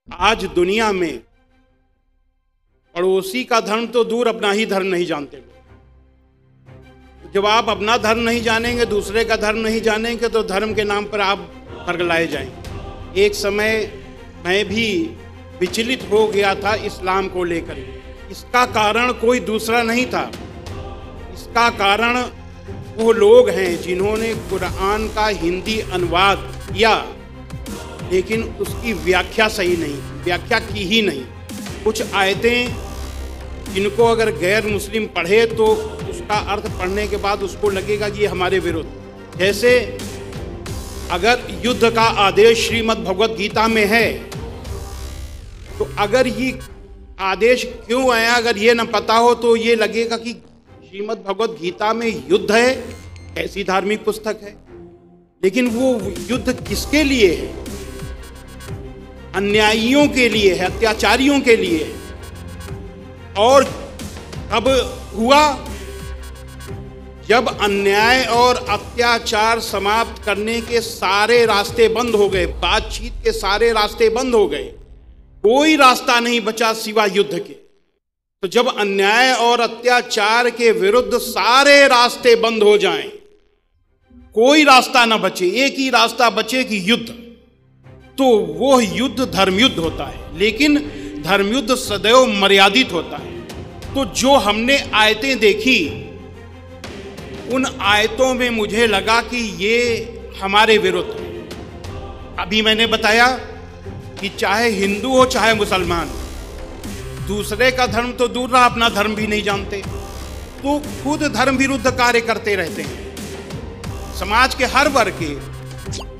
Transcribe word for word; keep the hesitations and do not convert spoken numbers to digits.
आज दुनिया में पड़ोसी का धर्म तो दूर, अपना ही धर्म नहीं जानते लोग। जब आप अपना धर्म नहीं जानेंगे, दूसरे का धर्म नहीं जानेंगे, तो धर्म के नाम पर आप पगलाए जाएंगे। एक समय मैं भी विचलित हो गया था इस्लाम को लेकर। इसका कारण कोई दूसरा नहीं था, इसका कारण वो लोग हैं जिन्होंने कुरान का हिंदी अनुवाद किया, लेकिन उसकी व्याख्या सही नहीं, व्याख्या की ही नहीं। कुछ आयतें जिनको अगर गैर मुस्लिम पढ़े तो उसका अर्थ पढ़ने के बाद उसको लगेगा कि ये हमारे विरुद्ध। जैसे अगर युद्ध का आदेश श्रीमद् भगवत गीता में है, तो अगर ये आदेश क्यों आया, अगर ये न पता हो तो ये लगेगा कि श्रीमद् भगवत गीता में युद्ध है, ऐसी धार्मिक पुस्तक है। लेकिन वो युद्ध किसके लिए है? अन्यायियों के लिए है, अत्याचारियों के लिए है। और कब हुआ? जब अन्याय और अत्याचार समाप्त करने के सारे रास्ते बंद हो गए, बातचीत के सारे रास्ते बंद हो गए, कोई रास्ता नहीं बचा सिवा युद्ध के। तो जब अन्याय और अत्याचार के विरुद्ध सारे रास्ते बंद हो जाएं, कोई रास्ता ना बचे, एक ही रास्ता बचे कि युद्ध, तो वो युद्ध धर्मयुद्ध होता है। लेकिन धर्मयुद्ध सदैव मर्यादित होता है। तो जो हमने आयतें देखी, उन आयतों में मुझे लगा कि ये हमारे विरुद्ध है। अभी मैंने बताया कि चाहे हिंदू हो चाहे मुसलमान, दूसरे का धर्म तो दूर रहा, अपना धर्म भी नहीं जानते, तो खुद धर्म विरुद्ध कार्य करते रहते हैं। समाज के हर वर्ग के